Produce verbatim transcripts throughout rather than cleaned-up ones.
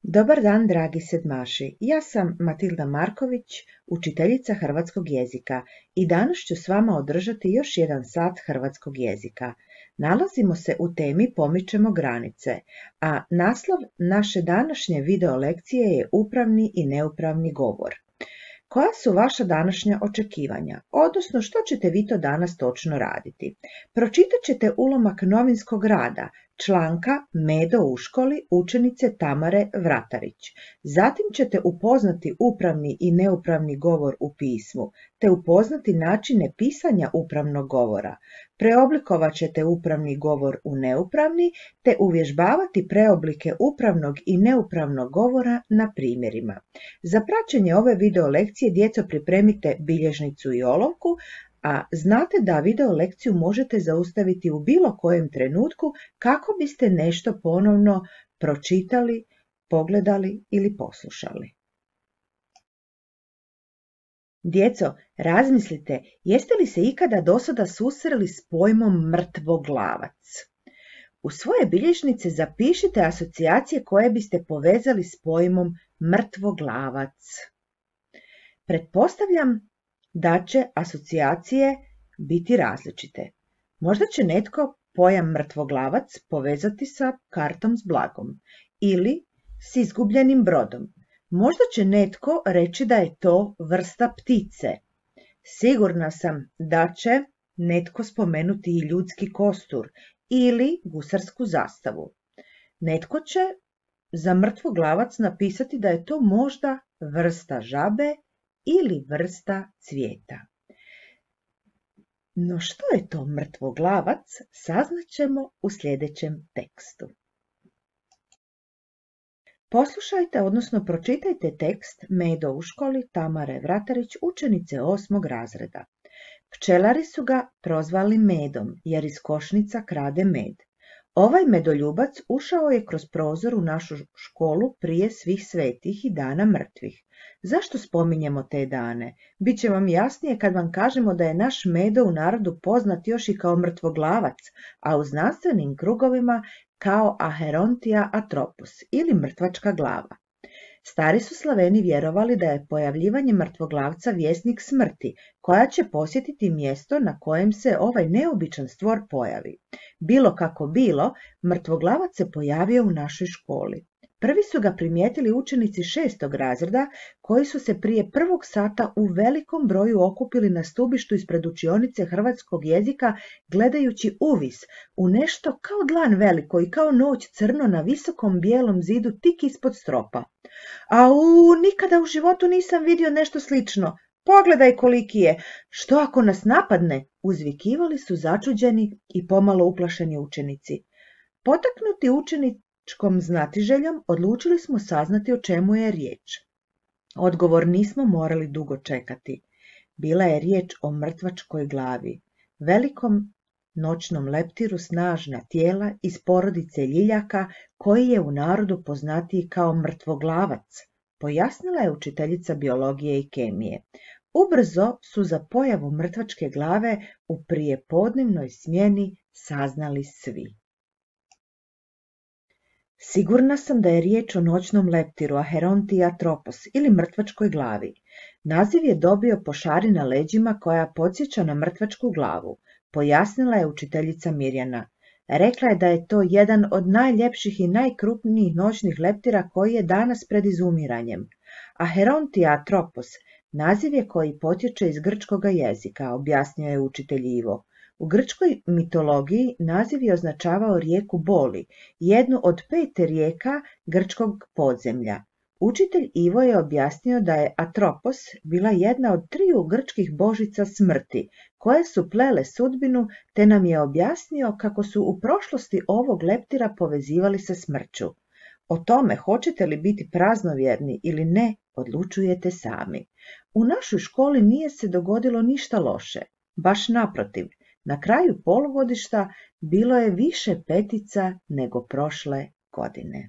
Dobar dan, dragi sedmaši. Ja sam Matilda Marković, učiteljica hrvatskog jezika i danas ću s vama održati još jedan sat hrvatskog jezika. Nalazimo se u temi Pomičemo granice, a naslov naše današnje video lekcije je upravni i neupravni govor. Koja su vaša današnja očekivanja, odnosno što ćete vi to danas točno raditi? Pročitat ćete ulomak novinskog rada, članka Medo u školi učenice Tamare Vratarić. Zatim ćete upoznati upravni i neupravni govor u pismu, te upoznati načine pisanja upravnog govora. Preoblikovat ćete upravni govor u neupravni, te uvježbavati preoblike upravnog i neupravnog govora na primjerima. Za praćenje ove video lekcije djeco pripremite bilježnicu i olovku, a znate da video lekciju možete zaustaviti u bilo kojem trenutku kako biste nešto ponovno pročitali, pogledali ili poslušali. Djeco, razmislite, jeste li se ikada dosada susreli s pojmom mrtvoglavac? U svoje bilježnice zapišite asocijacije koje biste povezali s pojmom mrtvoglavac. Pretpostavljam da će asocijacije biti različite. Možda će netko pojam mrtvoglavac povezati sa kartom s blagom ili s izgubljenim brodom. Možda će netko reći da je to vrsta ptice. Sigurna sam da će netko spomenuti i ljudski kostur ili gusarsku zastavu. Netko će za mrtvoglavac napisati da je to možda vrsta žabe ili vrsta cvijeta. No što je to mrtvoglavac, saznaćemo u sljedećem tekstu. Poslušajte, odnosno pročitajte tekst Medo u školi Tamare Vratarić, učenice osmog razreda. Pčelari su ga prozvali Medom, jer iz košnica krade med. Ovaj medoljubac ušao je kroz prozor u našu školu prije svih svetih i dana mrtvih. Zašto spominjemo te dane? Biće vam jasnije kad vam kažemo da je naš Medo u narodu poznat još i kao mrtvoglavac, a u znanstvenim krugovima kao Acherontia atropus ili mrtvačka glava. Stari su Slaveni vjerovali da je pojavljivanje mrtvoglavca vjesnik smrti, koja će posjetiti mjesto na kojem se ovaj neobičan stvor pojavi. Bilo kako bilo, mrtvoglavac se pojavio u našoj školi. Prvi su ga primijetili učenici šestog razreda, koji su se prije prvog sata u velikom broju okupili na stubištu ispred učionice hrvatskog jezika, gledajući uvis u nešto kao dlan veliko i kao noć crno na visokom bijelom zidu tik ispod stropa. Au, nikada u životu nisam vidio nešto slično. Pogledaj koliki je, što ako nas napadne? Uzvikivali su začuđeni i pomalo uplašeni učenici. Potaknuti učeničkom znatiželjom, odlučili smo saznati o čemu je riječ. Odgovor nismo morali dugo čekati. Bila je riječ o mrtvačkoj glavi, velikom noćnom leptiru snažna tijela iz porodice ljiljaka, koji je u narodu poznatiji kao mrtvoglavac, pojasnila je učiteljica biologije i kemije. Ubrzo su za pojavu mrtvačke glave u prijepodnevnoj smjeni saznali svi. Sigurna sam da je riječ o noćnom leptiru Acherontia atropus ili mrtvačkoj glavi. Naziv je dobio po šari na leđima koja podsjeća na mrtvačku glavu, pojasnila je učiteljica Mirjana. Rekla je da je to jedan od najljepših i najkrupnijih noćnih leptira koji je danas pred izumiranjem. Acherontia atropus naziv je koji potječe iz grčkoga jezika, objasnio je učitelj Ivo. U grčkoj mitologiji naziv je označavao rijeku boli, jednu od pet rijeka grčkog podzemlja. Učitelj Ivo je objasnio da je Atropos bila jedna od triju grčkih božica smrti, koje su plele sudbinu, te nam je objasnio kako su u prošlosti ovog leptira povezivali sa smrću. O tome hoćete li biti praznovjerni ili ne, odlučujete sami. U našoj školi nije se dogodilo ništa loše, baš naprotiv. Na kraju polugodišta bilo je više petica nego prošle godine.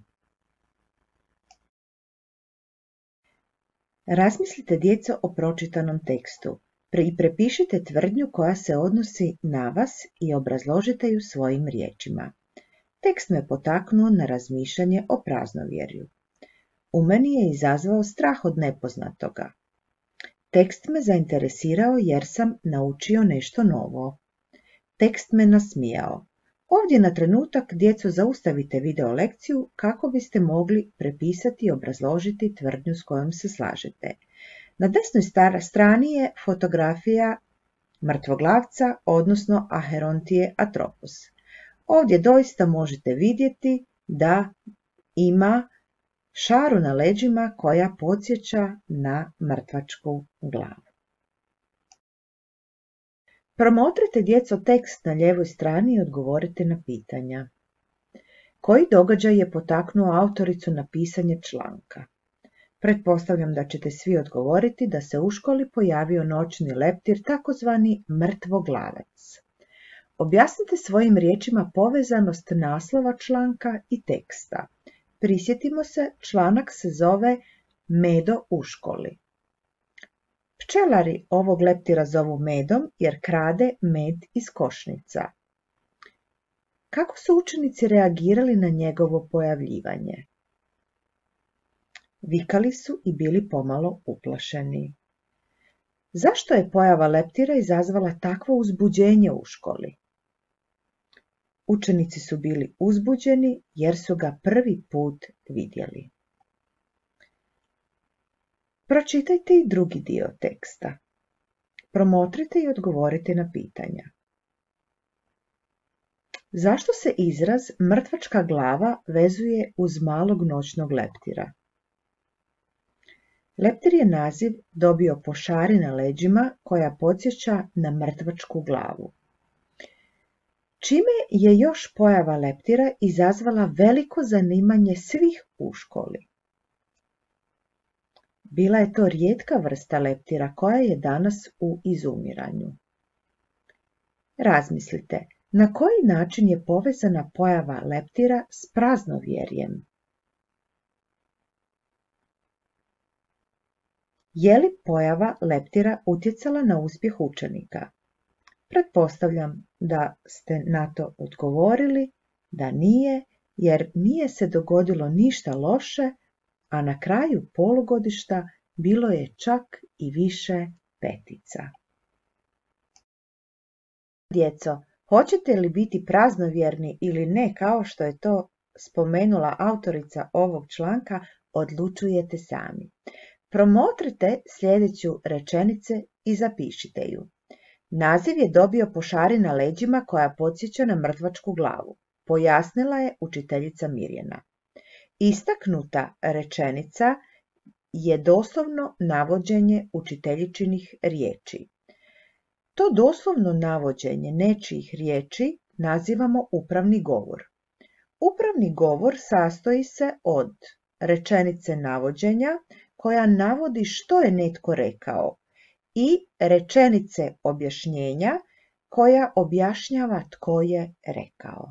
Razmislite, djeco, o pročitanom tekstu i prepišite tvrdnju koja se odnosi na vas i obrazložite ju svojim riječima. Tekst me potaknuo na razmišljanje o praznovjerju. U meni je izazvao strah od nepoznatoga. Tekst me zainteresirao jer sam naučio nešto novo. Tekst me nasmijao. Ovdje na trenutak, djeco, zaustavite video lekciju kako biste mogli prepisati i obrazložiti tvrdnju s kojom se slažete. Na desnoj strani je fotografija mrtvoglavca, odnosno Acherontie atropos. Ovdje doista možete vidjeti da ima šaru na leđima koja podsjeća na mrtvačku glavu. Promotrite, djeco, tekst na lijevoj strani i odgovorite na pitanja. Koji događaj je potaknuo autoricu na pisanje članka? Pretpostavljam da ćete svi odgovoriti da se u školi pojavio noćni leptir, takozvani mrtvoglavac. Objasnite svojim riječima povezanost naslova članka i teksta. Prisjetimo se, članak se zove Medo u školi. Pčelari ovog leptira zovu Medom jer krade med iz košnica. Kako su učenici reagirali na njegovo pojavljivanje? Vikali su i bili pomalo uplašeni. Zašto je pojava leptira izazvala takvo uzbuđenje u školi? Učenici su bili uzbuđeni jer su ga prvi put vidjeli. Pročitajte i drugi dio teksta. Promotrite i odgovorite na pitanja. Zašto se izraz mrtvačka glava vezuje uz malog noćnog leptira? Leptir je naziv dobio po šari na leđima koja podsjeća na mrtvačku glavu. Čime je još pojava leptira izazvala veliko zanimanje svih u školi? Bila je to rijetka vrsta leptira koja je danas u izumiranju. Razmislite, na koji način je povezana pojava leptira s praznovjerjem? Je li pojava leptira utjecala na uspjeh učenika? Pretpostavljam da ste na to odgovorili da nije, jer nije se dogodilo ništa loše, a na kraju polugodišta bilo je čak i više petica. Djeco, hoćete li biti praznovjerni ili ne, kao što je to spomenula autorica ovog članka, odlučujete sami. Promotrite sljedeću rečenice i zapišite ju. Naziv je dobio po šari na leđima koja podsjeća na mrtvačku glavu, pojasnila je učiteljica Mirjana. Istaknuta rečenica je doslovno navođenje učiteljičinih riječi. To doslovno navođenje nečijih riječi nazivamo upravni govor. Upravni govor sastoji se od rečenice navođenja koja navodi što je netko rekao i rečenice objašnjenja koja objašnjava tko je rekao.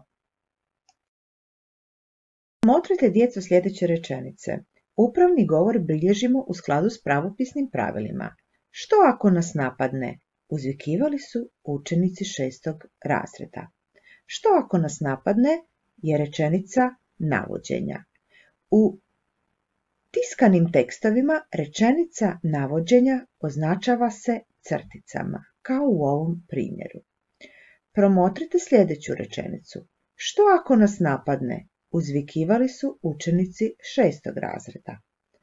Motrite, djeco, sljedeće rečenice. Upravni govor bilježimo u skladu s pravopisnim pravilima. Što ako nas napadne? Uzvikivali su učenici šestog razreda. Što ako nas napadne je rečenica navođenja. U tiskanim tekstovima rečenica navođenja označava se crticama, kao u ovom primjeru. Promotrite sljedeću rečenicu. Što ako nas napadne? Uzvikivali su učenici šestog razreda.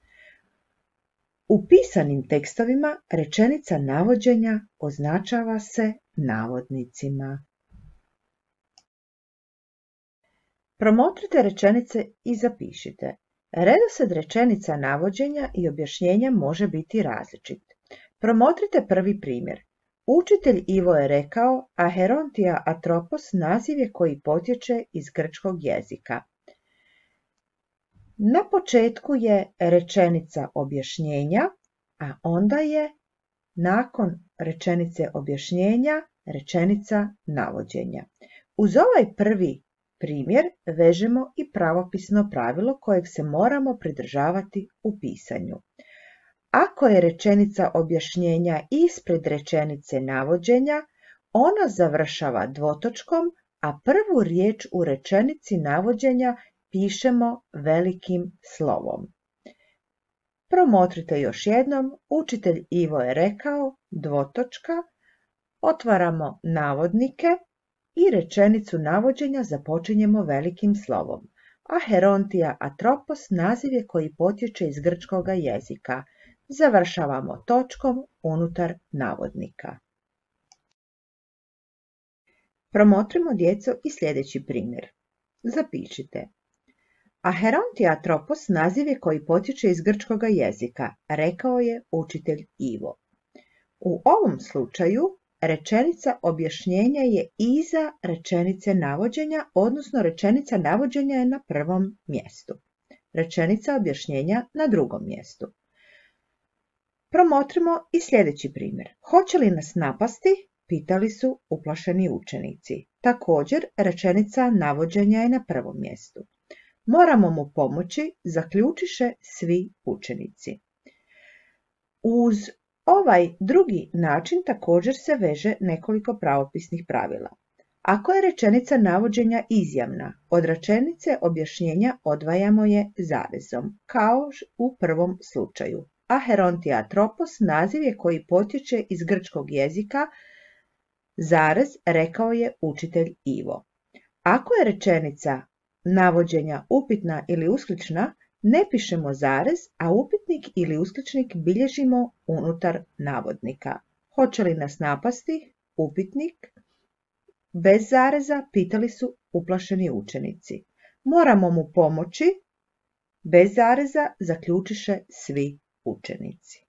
U pisanim tekstovima rečenica navođenja označava se navodnicima. Promotrite rečenice i zapišite. Redoslijed rečenica navođenja i objašnjenja može biti različit. Promotrite prvi primjer. Učitelj Ivo je rekao, Acherontie atropos naziv je koji potječe iz grčkog jezika. Na početku je rečenica objašnjenja, a onda je nakon rečenice objašnjenja rečenica navođenja. Uz ovaj prvi primjer vežemo i pravopisno pravilo kojeg se moramo pridržavati u pisanju. Ako je rečenica objašnjenja ispred rečenice navođenja, ona završava dvotočkom, a prvu riječ u rečenici navođenja pišemo velikim slovom. Promotrite još jednom, učitelj Ivo je rekao, dvotočka, otvaramo navodnike i rečenicu navođenja započinjemo velikim slovom. Aherontia atropos naziv je koji potječe iz grčkoga jezika. Završavamo točkom unutar navodnika. Promotrimo djeco i sljedeći primjer. Zapišite. Aherontia atropos naziv je koji potječe iz grčkoga jezika, rekao je učitelj Ivo. U ovom slučaju rečenica objašnjenja je iza rečenice navođenja, odnosno rečenica navođenja je na prvom mjestu. Rečenica objašnjenja na drugom mjestu. Promotrimo i sljedeći primjer. Hoće li nas napasti? Pitali su uplašeni učenici. Također, rečenica navođenja je na prvom mjestu. Moramo mu pomoći, zaključiše svi učenici. Uz ovaj drugi način također se veže nekoliko pravopisnih pravila. Ako je rečenica navođenja izjavna, od rečenice objašnjenja odvajamo je zarezom, kao u prvom slučaju. Aherontia atropos naziv je koji potječe iz grčkog jezika, zarez, rekao je učitelj Ivo. Ako je rečenica navođenja upitna ili usklična, ne pišemo zarez, a upitnik ili uskličnik bilježimo unutar navodnika. Hoće li nas napasti? Upitnik. Bez zareza pitali su uplašeni učenici. Moramo mu pomoći. Bez zareza zaključiše svi učenici.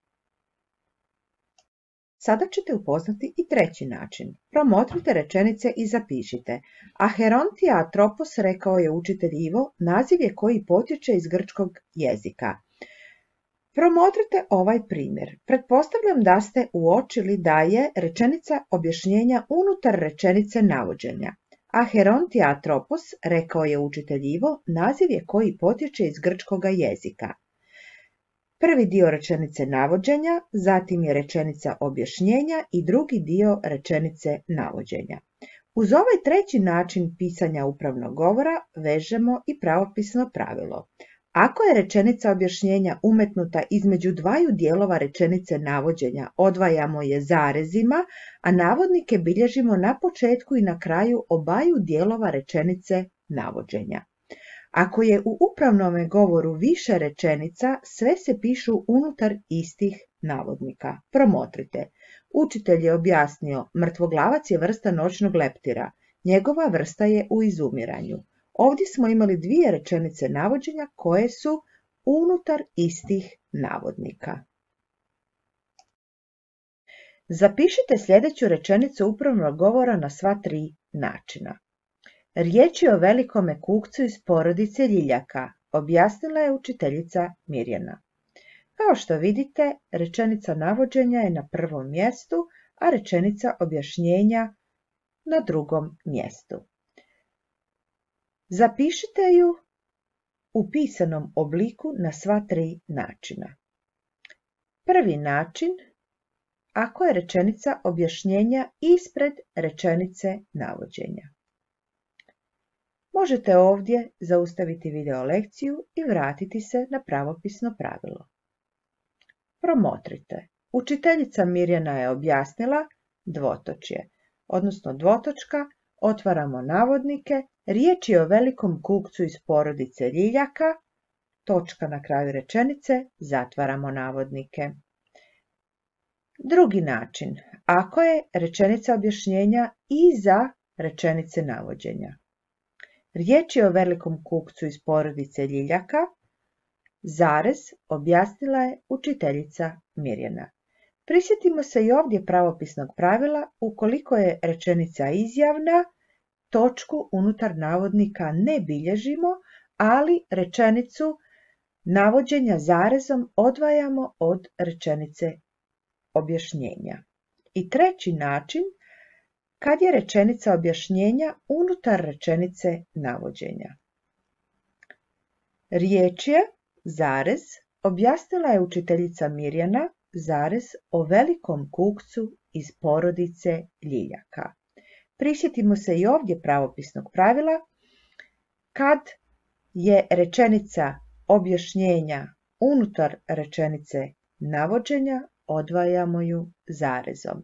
Sada ćete upoznati i treći način. Promotrite rečenice i zapišite. Aherontia atropos, rekao je učitelj Ivo, naziv je koji potječe iz grčkog jezika. Promotrite ovaj primjer. Pretpostavljam da ste uočili da je rečenica objašnjenja unutar rečenice navođenja. Aherontia atropos, rekao je učitelj Ivo, naziv je koji potječe iz grčkog jezika. Prvi dio rečenice navođenja, zatim je rečenica objašnjenja i drugi dio rečenice navođenja. Uz ovaj treći način pisanja upravnog govora vežemo i pravopisno pravilo. Ako je rečenica objašnjenja umetnuta između dvaju dijelova rečenice navođenja, odvajamo je zarezima, a navodnike bilježimo na početku i na kraju obaju dijelova rečenice navođenja. Ako je u upravnom govoru više rečenica, sve se pišu unutar istih navodnika. Promotrite. Učitelj je objasnio, mrtvoglavac je vrsta noćnog leptira. Njegova vrsta je u izumiranju. Ovdje smo imali dvije rečenice navođenja koje su unutar istih navodnika. Zapišite sljedeću rečenicu upravnog govora na sva tri načina. Riječ je o velikome kukcu iz porodice ljiljaka, objasnila je učiteljica Mirjana. Kao što vidite, rečenica navođenja je na prvom mjestu, a rečenica objašnjenja na drugom mjestu. Zapišite ju u pisanom obliku na sva tri načina. Prvi način, ako je rečenica objašnjenja ispred rečenice navođenja. Možete ovdje zaustaviti video lekciju i vratiti se na pravopisno pravilo. Promotrite. Učiteljica Mirjana je objasnila dvotočje, odnosno dvotočka, otvaramo navodnike, riječ je o velikom kukcu iz porodice ljiljaka, točka na kraju rečenice, zatvaramo navodnike. Drugi način, ako je rečenica objašnjenja iza rečenice navođenja. Riječ je o velikom kukcu iz porodice ljiljaka, zarez, objasnila je učiteljica Mirjana. Prisjetimo se i ovdje pravopisnog pravila, ukoliko je rečenica izjavna, točku unutar navodnika ne bilježimo, ali rečenicu navođenja zarezom odvajamo od rečenice objašnjenja. I treći način, kad je rečenica objašnjenja unutar rečenice navođenja. Riječ je, zarez, objasnila je učiteljica Mirjana, zarez, o velikom kukcu iz porodice ljiljaka. Prisjetimo se i ovdje pravopisnog pravila, kad je rečenica objašnjenja unutar rečenice navođenja odvajamo ju zarezom.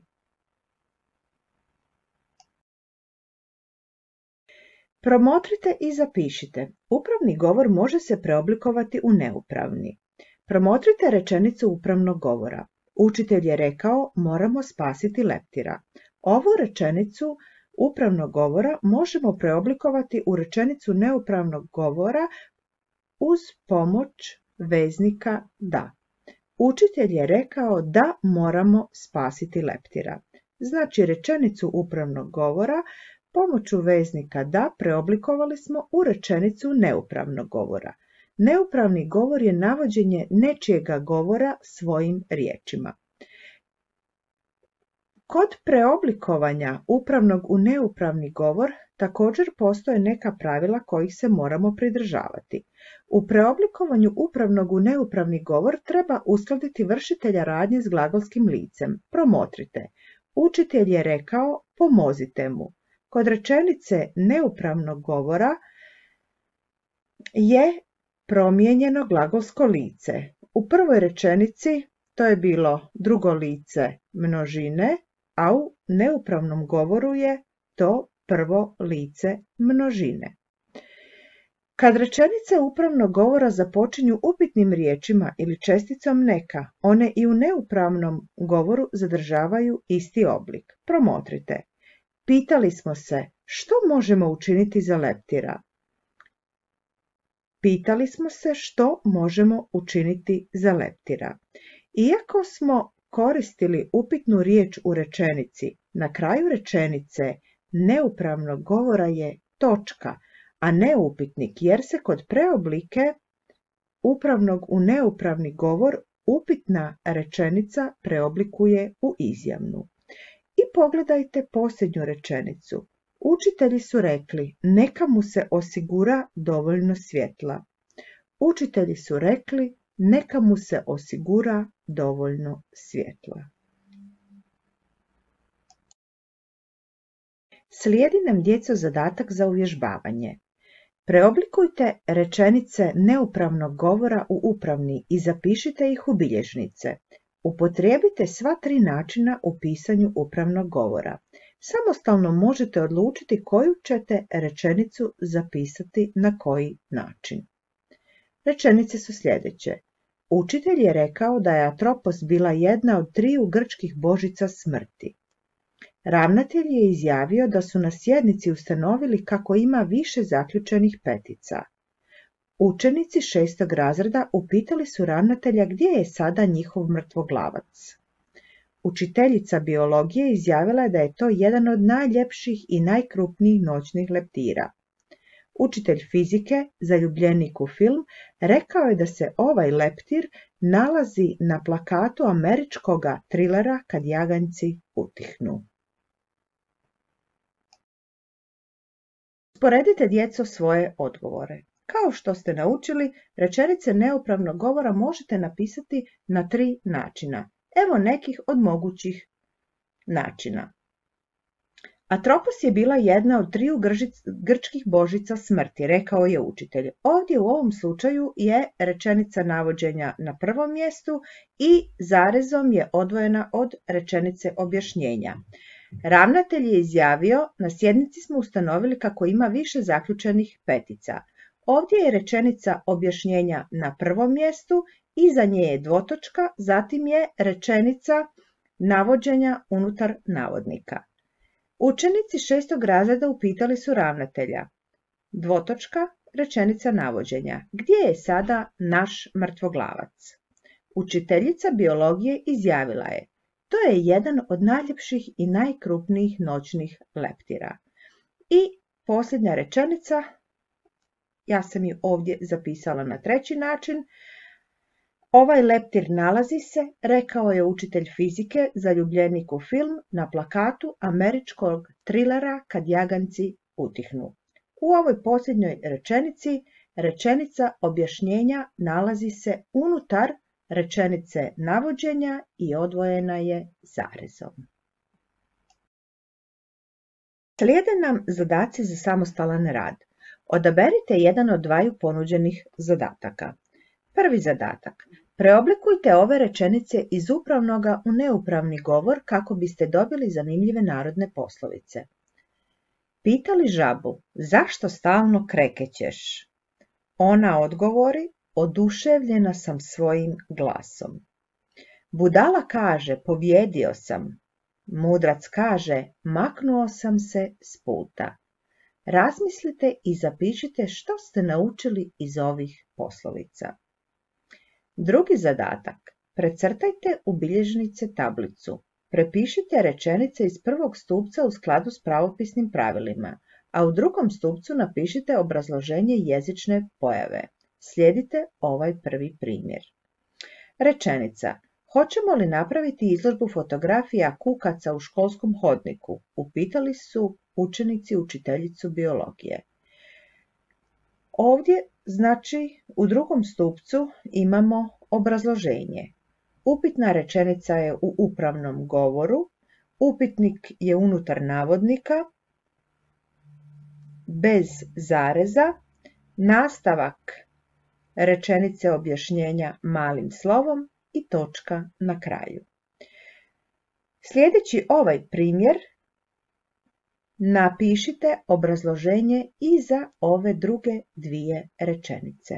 Promotrite i zapišite. Upravni govor može se preoblikovati u neupravni. Promotrite rečenicu upravnog govora. Učitelj je rekao, moramo spasiti leptira. Ovu rečenicu upravnog govora možemo preoblikovati u rečenicu neupravnog govora uz pomoć veznika da. Učitelj je rekao da moramo spasiti leptira. Znači rečenicu upravnog govora pomoću veznika da preoblikovali smo u rečenicu neupravnog govora. Neupravni govor je navođenje nečijega govora svojim riječima. Kod preoblikovanja upravnog u neupravni govor također postoje neka pravila kojih se moramo pridržavati. U preoblikovanju upravnog u neupravni govor treba uskladiti vršitelja radnje s glagolskim licem. Promotrite. Učitelj je rekao, pomozite mu. Kod rečenice neupravnog govora je promijenjeno glagolsko lice. U prvoj rečenici to je bilo drugo lice množine, a u neupravnom govoru je to prvo lice množine. Kad rečenice upravnog govora započinju upitnim riječima ili česticom neka, one i u neupravnom govoru zadržavaju isti oblik. Promotrite. Pitali smo se što možemo učiniti za leptira. Pitali smo se što možemo učiniti za leptira. Iako smo koristili upitnu riječ u rečenici, na kraju rečenice neupravnog govora je točka, a ne upitnik, jer se kod preoblike upravnog u neupravni govor upitna rečenica preoblikuje u izjavnu. I pogledajte posljednju rečenicu. Učitelji su rekli, neka mu se osigura dovoljno svjetla. Učitelji su rekli, neka mu se osigura dovoljno svjetla. Slijedi nam, djeco, zadatak za uvježbavanje. Preoblikujte rečenice neupravnog govora u upravni i zapišite ih u bilježnice. Upotrijebite sva tri načina u pisanju upravnog govora. Samostalno možete odlučiti koju ćete rečenicu zapisati na koji način. Rečenice su sljedeće. Učitelj je rekao da je Atropos bila jedna od triju grčkih božica smrti. Ravnatelj je izjavio da su na sjednici ustanovili kako ima više zaključenih petica. Učenici šestog razreda upitali su ravnatelja gdje je sada njihov mrtvoglavac. Učiteljica biologije izjavila je da je to jedan od najljepših i najkrupnijih noćnih leptira. Učitelj fizike, zaljubljenik u film, rekao je da se ovaj leptir nalazi na plakatu američkoga trilera Kad jaganjci utihnu. Usporedite, djeco, svoje odgovore. Kao što ste naučili, rečenice neupravnog govora možete napisati na tri načina. Evo nekih od mogućih načina. Atropos je bila jedna od triju grčkih božica smrti, rekao je učitelj. Ovdje u ovom slučaju je rečenica navođenja na prvom mjestu i zarezom je odvojena od rečenice objašnjenja. Ravnatelj je izjavio, na sjednici smo ustanovili kako ima više zaključenih petica. Ovdje je rečenica objašnjenja na prvom mjestu, iza nje je dvotočka, zatim je rečenica navođenja unutar navodnika. Učenici šestog razreda upitali su ravnatelja. Dvotočka, rečenica navođenja. Gdje je sada naš mrtvoglavac? Učiteljica biologije izjavila je. To je jedan od najljepših i najkrupnijih noćnih leptira. I posljednja rečenica, ja sam ju ovdje zapisala na treći način. Ovaj leptir nalazi se, rekao je učitelj fizike, zaljubljenik u film, na plakatu američkog trilera Kad jaganjci utihnu. U ovoj posljednjoj rečenici, rečenica objašnjenja nalazi se unutar rečenice navođenja i odvojena je zarezom. Slijede nam zadaci za samostalan rad. Odaberite jedan od dvaju ponuđenih zadataka. Prvi zadatak. Preoblikujte ove rečenice iz upravnoga u neupravni govor kako biste dobili zanimljive narodne poslovice. Pitali žabu, zašto stalno krekećeš? Ona odgovori, oduševljena sam svojim glasom. Budala kaže, pobjedio sam. Mudrac kaže, maknuo sam se s puta. Razmislite i zapišite što ste naučili iz ovih poslovica. Drugi zadatak. Precrtajte u bilježnice tablicu. Prepišite rečenice iz prvog stupca u skladu s pravopisnim pravilima, a u drugom stupcu napišite obrazloženje jezične pojave. Slijedite ovaj prvi primjer. Rečenica. Hoćemo li napraviti izložbu fotografija kukaca u školskom hodniku? Upitali su učenici učiteljicu biologije. Ovdje, znači, u drugom stupcu imamo obrazloženje. Upitna rečenica je u upravnom govoru, upitnik je unutar navodnika, bez zareza, nastavak rečenice objašnjenja malim slovom i točka na kraju. Slijedeći ovaj primjer, napišite obrazloženje i za ove druge dvije rečenice.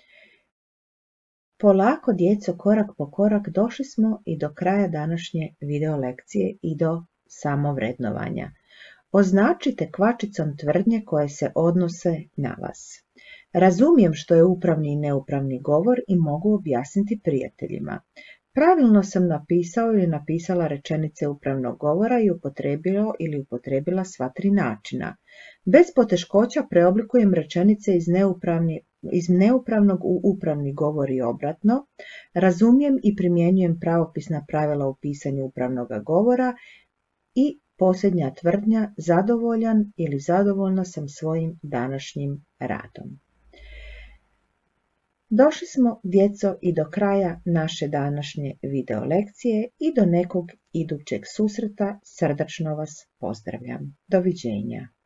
Polako, djeco, korak po korak došli smo i do kraja današnje video lekcije i do samovrednovanja. Označite kvačicom tvrdnje koje se odnose na vas. Razumijem što je upravni i neupravni govor i mogu objasniti prijateljima. Pravilno sam napisao ili napisala rečenice upravnog govora i upotrijebio ili upotrijebila sva tri načina. Bez poteškoća preoblikujem rečenice iz, neupravni, iz neupravnog u upravni govor i obratno. Razumijem i primjenjujem pravopisna pravila u pisanju upravnog govora i posljednja tvrdnja, zadovoljan ili zadovoljna sam svojim današnjim radom. Došli smo, djeco, i do kraja naše današnje video lekcije i do nekog idućeg susreta srdačno vas pozdravljam. Doviđenja.